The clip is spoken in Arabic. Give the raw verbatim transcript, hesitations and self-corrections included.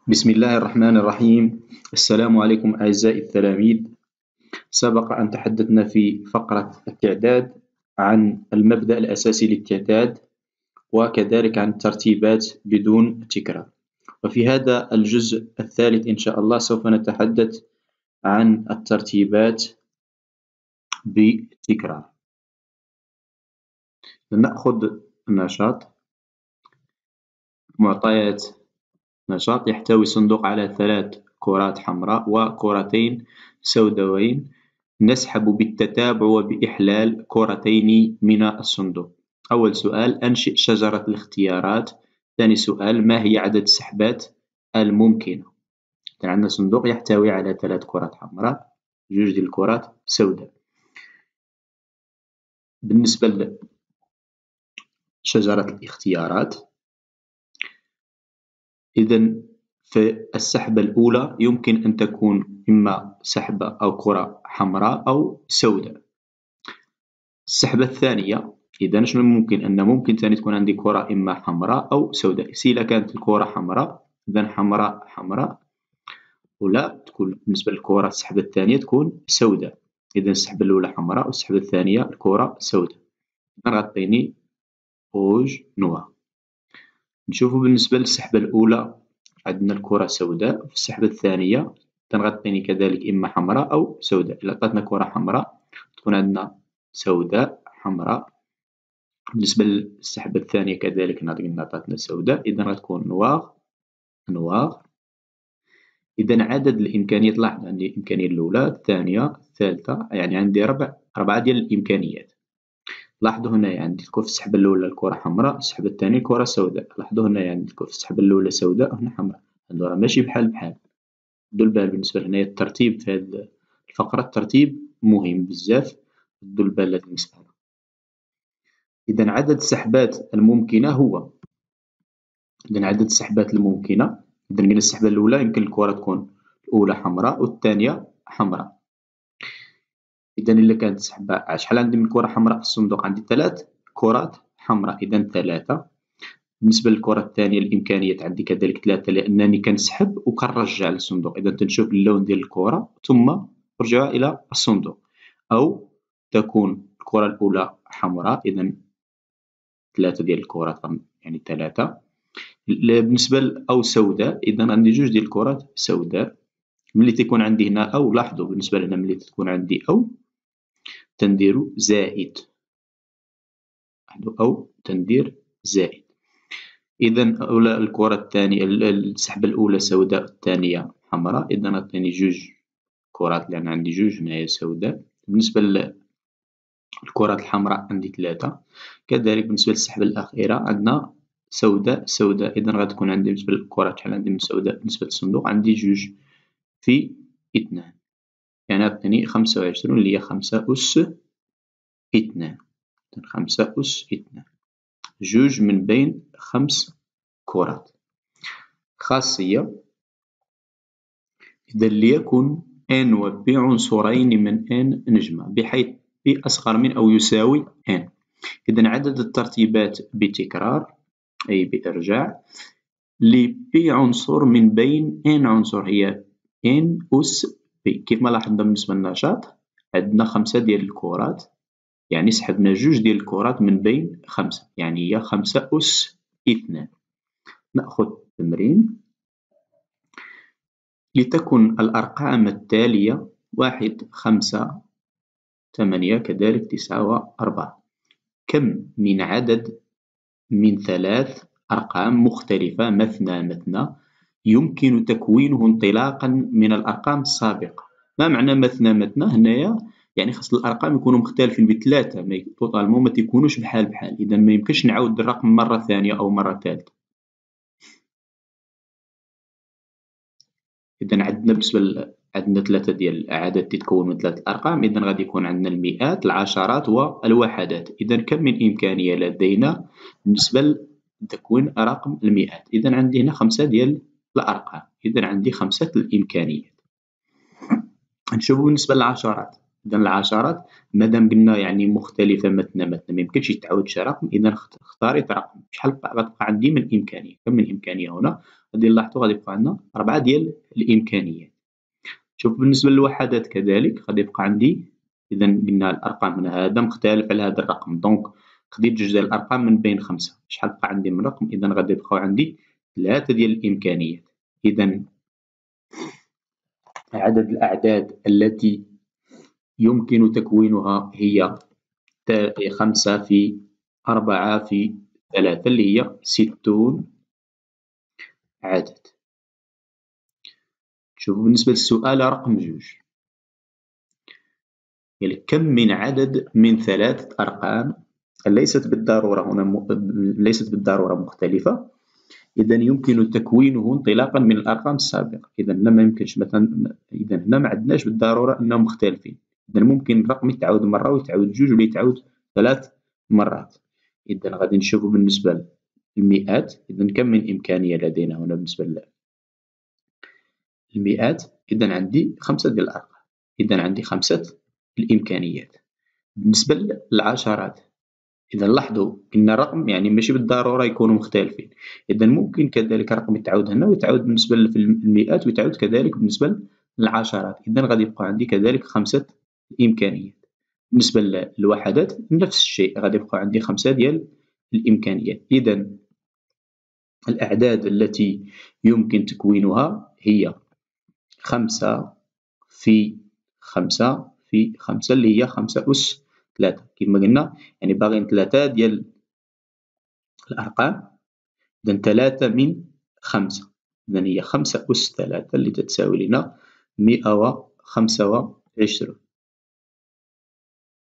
بسم الله الرحمن الرحيم. السلام عليكم أعزائي التلاميذ. سبق أن تحدثنا في فقرة التعداد عن المبدأ الأساسي للتعداد وكذلك عن الترتيبات بدون تكرار، وفي هذا الجزء الثالث إن شاء الله سوف نتحدث عن الترتيبات بتكرار. نأخذ النشاط. معطيات نشاط: يحتوي صندوق على ثلاث كرات حمراء وكرتين سوداوين. نسحب بالتتابع وبإحلال كرتين من الصندوق. أول سؤال: أنشئ شجرة الاختيارات. ثاني سؤال: ما هي عدد السحبات الممكنة؟ عندنا صندوق يحتوي على ثلاث كرات حمراء، جوج ديال الكرات سوداء. بالنسبة لشجرة الاختيارات، إذن في السحبة الأولى يمكن أن تكون إما سحبة أو كرة حمراء أو سوداء. السحبة الثانية، إذن شنو ممكن؟ أن ممكن ثاني تكون عندي كرة إما حمراء أو سوداء. سيلا كانت الكرة حمراء إذن حمراء حمراء، ولا تكون بالنسبة للكرة السحبة الثانية تكون سوداء. إذن السحبة الأولى حمراء والسحبة الثانية الكرة سوداء. إذن غطيني روج نوار. نشوفو بالنسبة للسحبة الأولى عندنا الكرة سوداء، في السحبة الثانية تنغطيني كذلك إما حمراء أو سوداء. إلا عطاتنا كرة حمراء تكون عندنا سوداء حمراء. بالنسبة للسحبة الثانية كذلك عطاتنا سوداء، إذن غتكون نواغ نواغ. إذن عدد الإمكانيات، لاحظ عندي الإمكانية الأولى الثانية الثالثة، يعني عندي ربع ربعة ديال الإمكانيات. لاحظوا هنايا عندي في السحبة الأولى الكرة حمراء، السحبة الثانية الكرة سوداء. لاحظوا هنايا عندي في السحبة الأولى سوداء وهنا حمراء. هادو راه ماشي بحال بحال. دو البال بالنسبة لهنايا الترتيب في هاد الفقرة، الترتيب مهم بزاف، دو البال لهاد المسألة. إذن عدد السحبات الممكنة هو، إذن عدد السحبات الممكنة، إذن قلنا السحبة الأولى يمكن الكرة تكون الأولى حمراء والثانية حمراء. إذن إلا كانت سحبة، شحال عندي من كرة حمراء في الصندوق؟ عندي ثلاث كرات حمراء، إذن ثلاثة. بالنسبة للكرة الثانية الإمكانيات عندي كذلك ثلاثة، لأنني كنسحب وكنرجع للصندوق. إذن تنشوف اللون ديال الكرة ثم نرجعها إلى الصندوق. أو تكون الكرة الأولى حمراء، إذن ثلاثة ديال الكرات، يعني ثلاثة. بالنسبة ل أو سوداء، إذن عندي جوج ديال الكرات سوداء. ملي تيكون عندي هنا أو، لاحظوا بالنسبة لهنا ملي تكون عندي أو تنديرو زائد، لاحظوا أو تندير زائد. إذن أولى الكرة الثانية، السحبة الأولى سوداء الثانية حمراء، إذن عطيني جوج كرات لأن عندي جوج هنايا سوداء. بالنسبة للكرات الحمراء عندي ثلاثة. كذلك بالنسبة للسحبة الأخيرة عندنا سوداء سوداء، إذن غتكون عندي بالنسبة للكرات شحال عندي من سوداء بالنسبة للصندوق؟ عندي جوج في اثنان، يعني عطيني خمسة وعشرون اللي هي خمسة أس اثنان. خمسة أس اثنان، جوج من بين خمس كرات. خاصية: إذا ليكن n و p عنصرين من n نجمة بحيث p أصغر من أو يساوي n. إذا عدد الترتيبات بتكرار أي بإرجاع ل p عنصر من بين n عنصر هي n أس p. كيف ما لاحظنا بالنسبة للنشاط عندنا خمسة ديال الكرات، يعني سحبنا جوج ديال الكرات من بين خمسة، يعني هي خمسة أس اثنان. نأخذ تمرين: لتكن الأرقام التالية واحد خمسة ثمانية كذلك تسعة وأربعة، كم من عدد من ثلاث أرقام مختلفة مثنى مثنى يمكن تكوينه انطلاقا من الأرقام السابقة؟ ما معنى مثنى مثنى؟ هنايا يعني خاص الأرقام يكونوا مختلفين بثلاثة، ما توطالمون ما تيكونوش بحال بحال. إذا ما يمكنش نعاود الرقم مرة ثانية أو مرة ثالثة. إذا عندنا بالنسبة ل... عندنا ثلاثة ديال الأعداد تتكون من ثلاثة الأرقام، إذا غادي يكون عندنا المئات العشرات والوحدات. إذا كم من إمكانية لدينا بالنسبة لتكوين رقم المئات؟ إذا عندي هنا خمسة ديال الأرقام، إذا عندي خمسة الإمكانيات. نشوفو بالنسبة للعشرات، إذا العشرات مادام قلنا يعني مختلفة مثنى مثنى ميمكنش يتعاود شي رقم، إذا اختاريت رقم. شحال غتبقى عندي من إمكانية؟ كم من إمكانية هنا؟ غادي نلاحظو غادي يبقى عندنا ربعة ديال الإمكانيات. شوف بالنسبة للوحدات كذلك غادي يبقى عندي، إذا قلنا الأرقام هنا هذا مختلف على هذا الرقم، دونك خديت جوج ديال الأرقام من بين خمسة، شحال بقى عندي من رقم؟ إذا غادي يبقاو عندي ثلاثة ديال الإمكانيات. إذا عدد الأعداد التي يمكن تكوينها هي خمسة في أربعة في ثلاثة اللي هي ستون عدد. شوفوا بالنسبة للسؤال رقم جوج، يعني كم من عدد من ثلاثة أرقام ليست بالضرورة هنا م... ليست بالضرورة مختلفة، إذا يمكن تكوينه انطلاقا من الأرقام السابقة. إذا هنا ما يمكنش مثلا، إذا هنا ما عندناش بالضرورة أنهم مختلفين، إذا ممكن الرقم يتعاود مرة ويتعاود جوج ولا يتعاود ثلاث مرات. إذا غادي نشوفو بالنسبة للمئات، إذا كم من إمكانية لدينا هنا بالنسبة للمئات؟ إذا عندي خمسة ديال الأرقام، إذا عندي خمسة الإمكانيات. بالنسبة للعشرات، إذا لاحظوا أن الرقم يعني ماشي بالضرورة يكونوا مختلفين، إذا ممكن كذلك الرقم يتعاود هنا ويتعاود بالنسبة للمئات ويتعاود كذلك بالنسبة للعشرات. إذا غادي يبقى عندي كذلك خمسة إمكانيات. بالنسبة للوحدات نفس الشيء، غادي يبقى عندي خمسة ديال الإمكانيات. إذا الأعداد التي يمكن تكوينها هي خمسة في خمسة في خمسة اللي هي خمسة أس ثلاثة كما قلنا، يعني باغيين ثلاثة ديال الأرقام، إذا ثلاثة من خمسة، إذا هي خمسة أس ثلاثة اللي تتساوي لنا مئة وخمسة وعشرون.